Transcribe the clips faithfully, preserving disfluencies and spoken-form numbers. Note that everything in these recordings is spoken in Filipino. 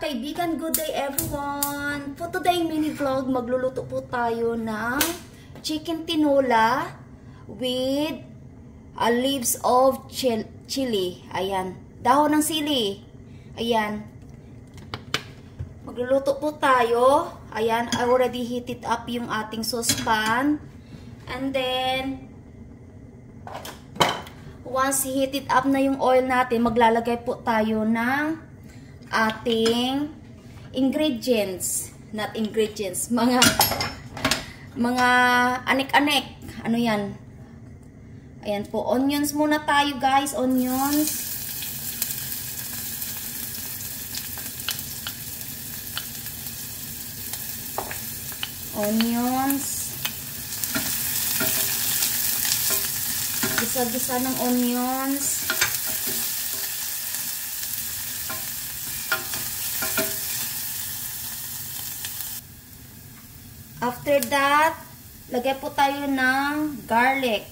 kaibigan, good day everyone! For today mini vlog, magluluto po tayo ng chicken tinola with uh, leaves of chil chili. Ayan, dahon ng sili. Ayan. Magluluto po tayo. Ayan, I already heated up yung ating saucepan. And then, once heated up na yung oil natin, maglalagay po tayo ng ating ingredients, not ingredients, mga mga anek-anek. Ano yan? Ayan po, onions muna tayo guys, onions. Onions. Gisa-gisa ng onions. After that, lagay po tayo ng garlic.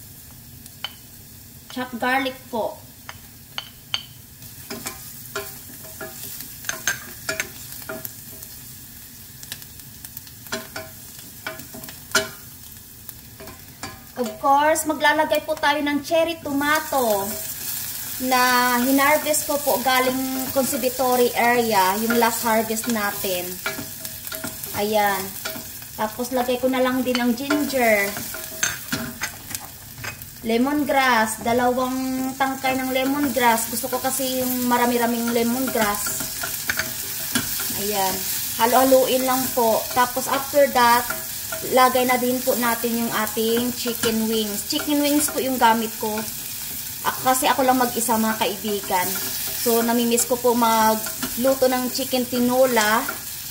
Chopped garlic po. Of course, maglalagay po tayo ng cherry tomato na hinarvest ko po galing conservatory area, yung last harvest natin. Ayan. Tapos, lagay ko na lang din ang ginger. Lemongrass. Dalawang tangkay ng lemongrass. Gusto ko kasi yung marami-raming lemongrass. Ayan. Halo-haluin lang po. Tapos, after that, lagay na din po natin yung ating chicken wings. Chicken wings po yung gamit ko. Kasi ako lang mag-isa mga kaibigan. So, namimiss ko po magluto ng chicken tinola.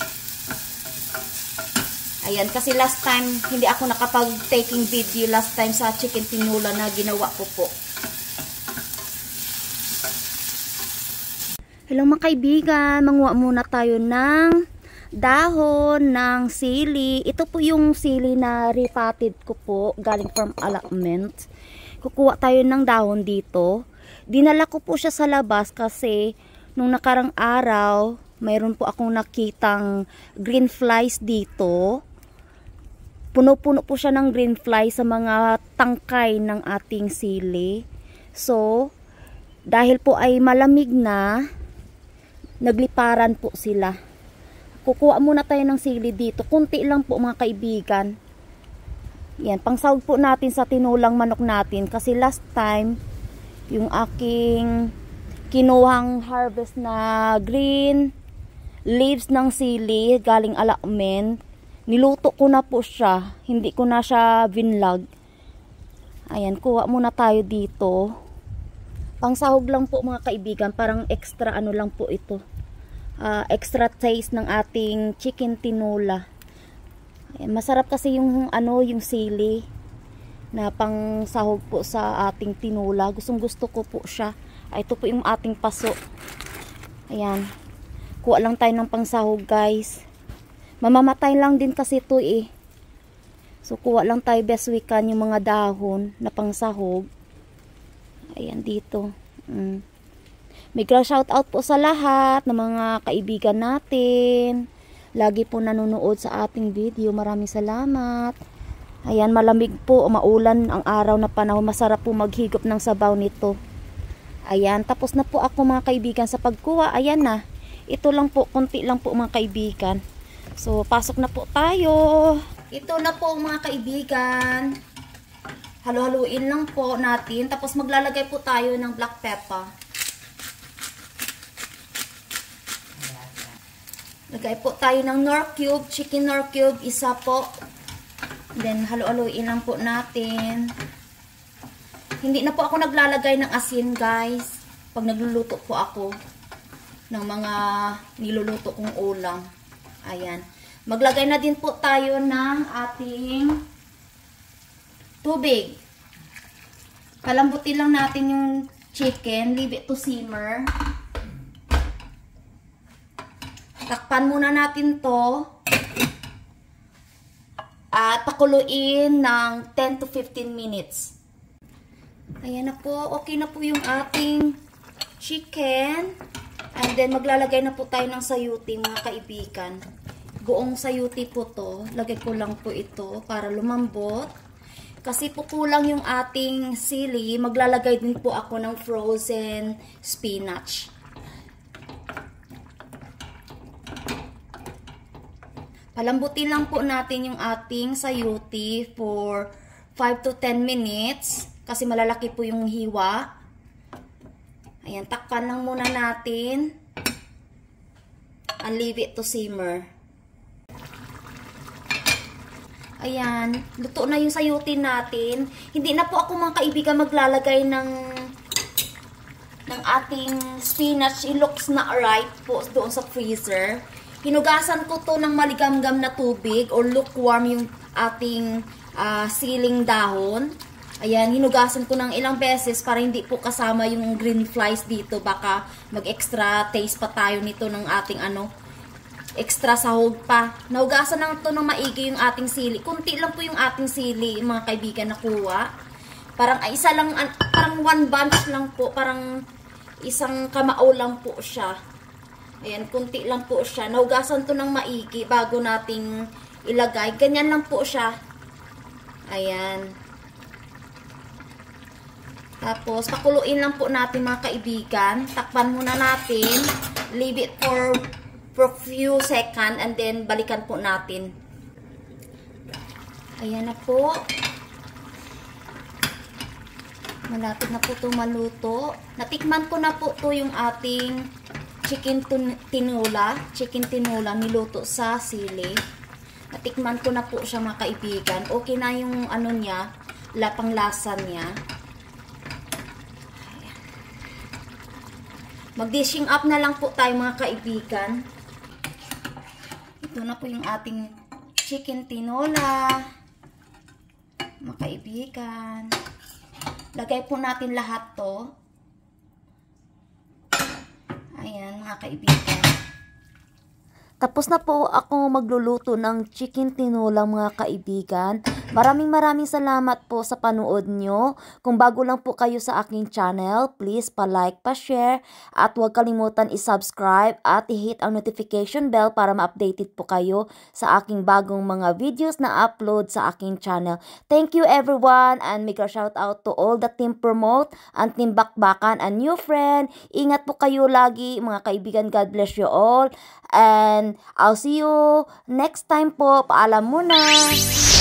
Ayan, kasi last time, hindi ako nakapag-taking video last time sa chicken tinola na ginawa ko po. Hello mga kaibigan, manguha muna tayo ng dahon ng sili. Ito po yung sili na repotted ko po, galing from allotment. Kukuha tayo ng dahon dito. Dinala ko po siya sa labas kasi nung nakarang araw, mayroon po akong nakitang green flies dito. Puno-puno po siya ng green fly sa mga tangkay ng ating sili. So, dahil po ay malamig na, nagliparan po sila. Kukuha muna tayo ng sili dito. Kunti lang po mga kaibigan. Yan, pangsahog po natin sa tinulang manok natin. Kasi last time, yung aking kinuhang harvest na green leaves ng sili galing allotment, niluto ko na po siya. Hindi ko na siya vinlog. Ayan, kuha muna tayo dito. Pangsahog lang po mga kaibigan. Parang extra ano lang po ito. Uh, extra taste ng ating chicken tinola. Ayan, masarap kasi yung ano, yung sili na pangsahog po sa ating tinola. Gustong gusto ko po siya. Ay, ito po yung ating paso. Ayan. Kuha lang tayo ng pangsahog guys. Mamamatay lang din kasi ito eh. So, kuha lang tayo best we can yung mga dahon na pangsahog. Ayan, dito. Mm. Mega shout out po sa lahat ng mga kaibigan natin. Lagi po nanonood sa ating video. Maraming salamat. Ayan, malamig po. Maulan ang araw na panahon. Masarap po maghigop ng sabaw nito. Ayan, tapos na po ako mga kaibigan sa pagkuha. Ayan na. Ito lang po, konti lang po mga kaibigan. So, pasok na po tayo. Ito na po mga kaibigan. Halo-haluin lang po natin. Tapos maglalagay po tayo ng black pepper. Lagay po tayo ng Knorr cube. Chicken Knorr cube. Isa po. Then, halo-haluin lang po natin. Hindi na po ako naglalagay ng asin guys. Pag nagluluto po ako ng mga niluluto kong ulam. Ayan. Maglagay na din po tayo ng ating tubig. Palambutin lang natin yung chicken. Leave it to simmer. Takpan muna natin to. At pakuluin ng ten to fifteen minutes. Ayan na po. Okay na po yung ating chicken. And then, maglalagay na po tayo ng sayuti, mga kaibigan. Buong sayuti po to. Lagay ko lang po ito para lumambot. Kasi po kulang yung ating sili, maglalagay din po ako ng frozen spinach. Palambutin lang po natin yung ating sayuti for five to ten minutes. Kasi malalaki po yung hiwa. Ayan, takpan lang muna natin. And leave it to simmer. Ayan, luto na yung sayuti natin. Hindi na po ako mga kaibigan maglalagay ng ng ating spinach. It looks not right po doon sa freezer. Hinugasan ko to ng maligamgam na tubig or lukewarm yung ating uh, siling dahon. Ayan, hinugasan ko ng ilang beses para hindi po kasama yung green flies dito. Baka mag-extra taste pa tayo nito ng ating ano, extra sahog pa. Nahugasan lang to ng maigi yung ating sili. Kunti lang po yung ating sili, mga kaibigan, nakuha. Parang ay, isa lang, parang one bunch lang po. Parang isang kamao lang po siya. Ayan, kunti lang po siya. Nahugasan to ng maigi bago nating ilagay. Ganyan lang po siya. Ayan. Tapos, pakuluin lang po natin mga kaibigan. Takpan muna natin. Leave it for, for few seconds and then balikan po natin. Ayan na po. Malapit na po itong maluto. Natikman ko na po ito yung ating chicken tinola. Chicken tinola niluto sa sili. Natikman ko na po siya mga kaibigan. Okay na yung ano niya, lapang lasa niya. Mag-dishing up na lang po tayo mga kaibigan. Ito na po yung ating chicken tinola. Mga kaibigan. Lagay po natin lahat to. Ayan mga kaibigan. Tapos na po ako magluluto ng chicken tinola mga kaibigan. Maraming maraming salamat po sa panood nyo. Kung bago lang po kayo sa aking channel, please pa-like, pa-share, at huwag kalimutan i-subscribe at i-hit ang notification bell para ma-updated po kayo sa aking bagong mga videos na upload sa aking channel. Thank you everyone and mega shout out to all the team promote and team bakbakan and new friend. Ingat po kayo lagi mga kaibigan. God bless you all. And I'll see you next time po. Paalam muna.